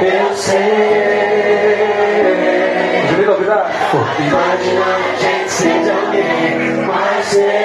Eu sei. Desliga, obrigado. Imagina que a gente seja alguém, mas sei.